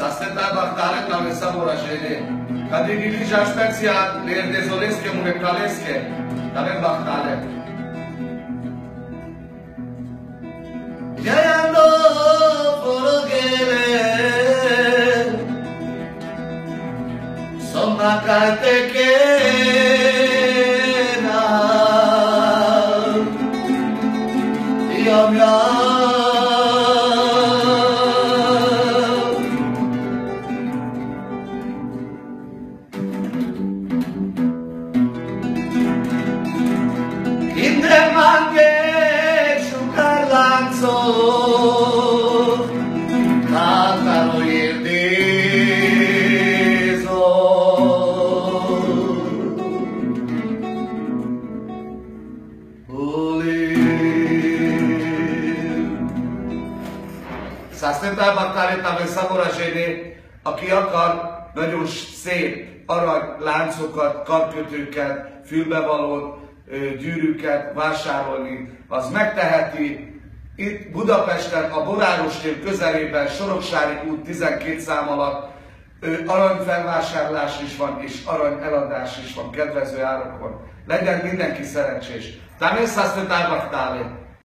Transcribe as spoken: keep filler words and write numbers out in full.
S'aspettava tale che avesse ora scende. Cadi di lì già spezia le desolesche muove calesche. Dave bachtale. Yayando forogele. Somma carte che na. Io mi cantano il deso S'aspettava baktálét a szavoraséné, aki akar nagyon szép arany láncokat, karkötőket, fülbevalót, gyűrűket vásárolni, az megteheti. Itt Budapesten, a Boráros tér közelében, Soroksári út tizenkét szám alatt aranyfelvásárlás is van, és arany eladás is van kedvező árakon. Legyen mindenki szerencsés. También s'aspettava baktálét.